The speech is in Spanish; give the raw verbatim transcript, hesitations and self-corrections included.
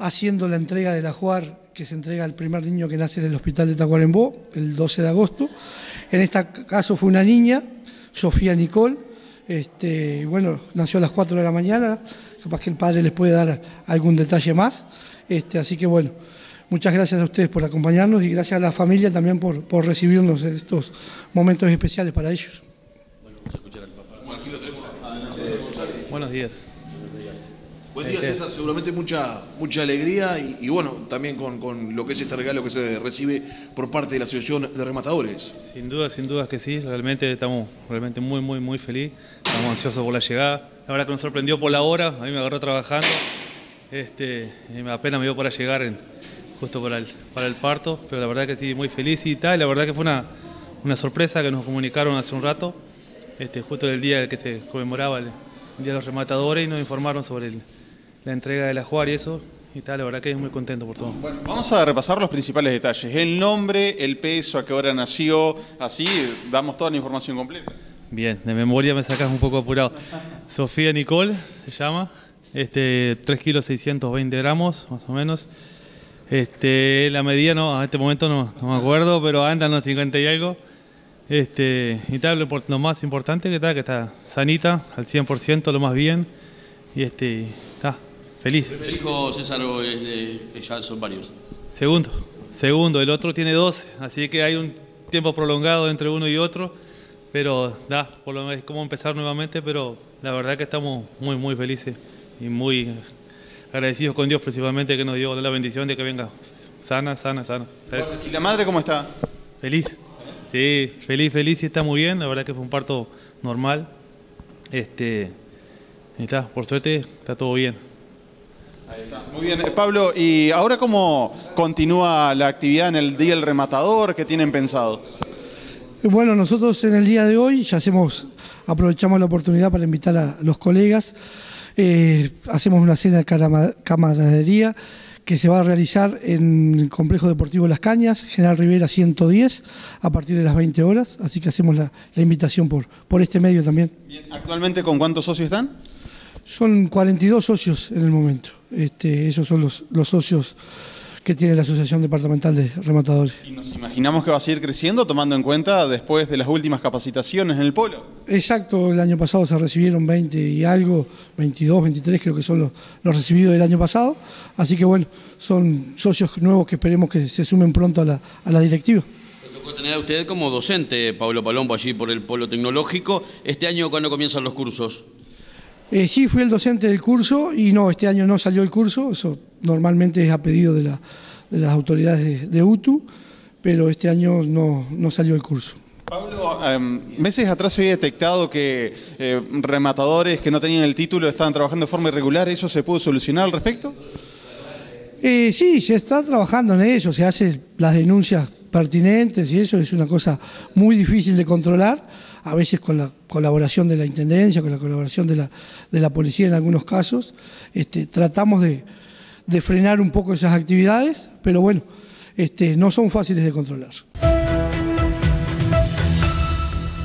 haciendo la entrega del ajuar que se entrega al primer niño que nace en el hospital de Tacuarembó, el doce de agosto. En este caso fue una niña, Sofía Nicole, este, bueno, nació a las cuatro de la mañana, capaz que el padre les puede dar algún detalle más, este, así que bueno, muchas gracias a ustedes por acompañarnos y gracias a la familia también por, por recibirnos en estos momentos especiales para ellos. Bueno, vamos a escuchar al papá. Bueno, aquí lo tenemos. Buenos días. Buen día, César. Seguramente mucha, mucha alegría y, y bueno, también con, con lo que es este regalo que se recibe por parte de la Asociación de Rematadores. Sin duda, sin duda que sí. Realmente estamos realmente muy, muy, muy felices. Estamos ansiosos por la llegada. La verdad que nos sorprendió por la hora. A mí me agarró trabajando. Este, y apenas me dio para llegar en, justo para el, para el parto. Pero la verdad que sí, muy feliz y tal. La verdad que fue una, una sorpresa que nos comunicaron hace un rato. Este, justo el día en que se conmemoraba el Día de los Rematadores y nos informaron sobre el, la entrega del ajuar y eso, y tal, la verdad que es muy contento por todo. Bueno, vamos a repasar los principales detalles, el nombre, el peso, a qué hora nació, así damos toda la información completa. Bien, de memoria me sacas un poco apurado. Sofía Nicole se llama, este, tres kilos seiscientos veinte gramos, más o menos. Este, la medida, no, a este momento no, no me acuerdo, pero anda unos cincuenta y algo. Este, y tal, lo, lo más importante que está, que está sanita, al cien por ciento, lo más bien, y este, está feliz. ¿El primer hijo, César, o es de, ya son varios? Segundo, segundo, el otro tiene doce, así que hay un tiempo prolongado entre uno y otro, pero da, por lo menos es como empezar nuevamente, pero la verdad que estamos muy, muy felices y muy agradecidos con Dios principalmente que nos dio la bendición de que venga sana, sana, sana. Bueno, ¿y la madre cómo está? Feliz. Sí, feliz, feliz y está muy bien, la verdad que fue un parto normal, este, y está, por suerte está todo bien. Ahí está. Muy bien, Pablo, ¿y ahora cómo continúa la actividad en el Día del Rematador? ¿Qué tienen pensado? Bueno, nosotros en el día de hoy ya hacemos, aprovechamos la oportunidad para invitar a los colegas, eh, hacemos una cena de camaradería que se va a realizar en el Complejo Deportivo Las Cañas, General Rivera ciento diez, a partir de las veinte horas, así que hacemos la, la invitación por, por este medio también. Bien. ¿Actualmente con cuántos socios están? Son cuarenta y dos socios en el momento, este, esos son los, los socios que tiene la Asociación Departamental de Rematadores. ¿Y nos imaginamos que va a seguir creciendo tomando en cuenta después de las últimas capacitaciones en el polo? Exacto, el año pasado se recibieron veinte y algo, veintidós, veintitrés creo que son los, los recibidos del año pasado, así que bueno, son socios nuevos que esperemos que se sumen pronto a la, a la directiva. Le tocó tener a usted como docente, Pablo Palombo, allí por el Polo Tecnológico. ¿Este año cuándo comienzan los cursos? Eh, sí, fui el docente del curso y no, este año no salió el curso, eso normalmente es a pedido de, la, de las autoridades de, de U T U, pero este año no, no salió el curso. Pablo, eh, meses atrás se había detectado que eh, rematadores que no tenían el título estaban trabajando de forma irregular, ¿eso se pudo solucionar al respecto? Eh, sí, se está trabajando en eso, se hacen las denuncias pertinentes y eso es una cosa muy difícil de controlar, a veces con la colaboración de la Intendencia, con la colaboración de la, de la policía en algunos casos, este, tratamos de, de frenar un poco esas actividades, pero bueno, este, no son fáciles de controlar.